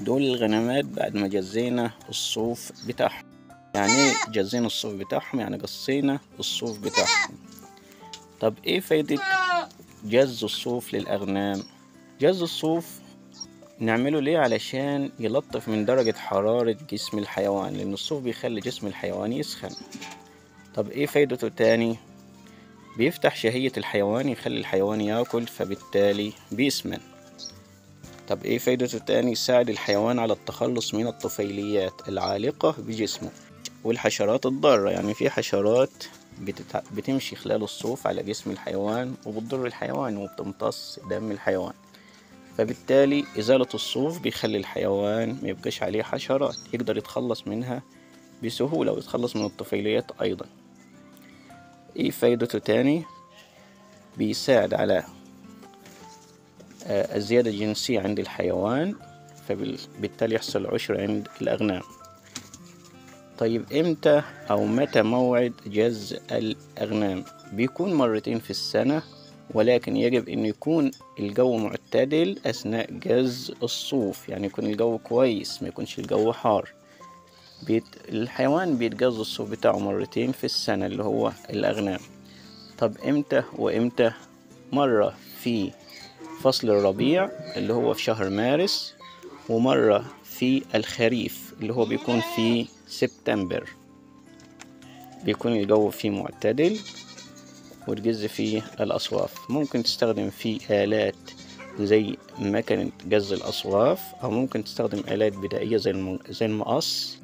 دول الغنمات بعد ما جزينا الصوف بتاعهم. يعني ايه جزينا الصوف بتاعهم؟ يعني قصينا الصوف بتاعهم. طب ايه فايدة جز الصوف للأغنام؟ جز الصوف نعمله ليه؟ علشان يلطف من درجة حرارة جسم الحيوان، لأن الصوف بيخلي جسم الحيوان يسخن. طب ايه فايدته تاني؟ بيفتح شهية الحيوان، يخلي الحيوان ياكل فبالتالي بيسمن. طب ايه فايدته تاني؟ يساعد الحيوان على التخلص من الطفيليات العالقة بجسمه والحشرات الضارة. يعني في حشرات بتمشي خلال الصوف على جسم الحيوان وبتضر الحيوان وبتمتص دم الحيوان، فبالتالي إزالة الصوف بيخلي الحيوان ما يبقاش عليه حشرات، يقدر يتخلص منها بسهولة ويتخلص من الطفيليات أيضا. ايه فايدته تاني؟ بيساعد على الزيادة الجنسية عند الحيوان، فبالتالي يحصل عشر عند الأغنام. طيب امتى أو متى موعد جز الأغنام؟ بيكون مرتين في السنة، ولكن يجب أن يكون الجو معتدل أثناء جز الصوف، يعني يكون الجو كويس، ما يكونش الجو حار. الحيوان بيتجز الصوف بتاعه مرتين في السنة اللي هو الأغنام. طب امتى وامتى؟ مرة في فصل الربيع اللي هو في شهر مارس، ومرة في الخريف اللي هو بيكون في سبتمبر، بيكون الجو فيه معتدل وتجز فيه الأصواف. ممكن تستخدم فيه آلات زي مكنة جز الأصواف، أو ممكن تستخدم آلات بدائية زي المقص.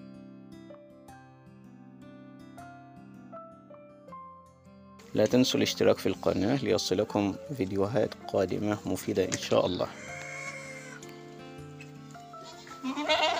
لا تنسوا الاشتراك في القناة ليصلكم فيديوهات قادمة مفيدة إن شاء الله.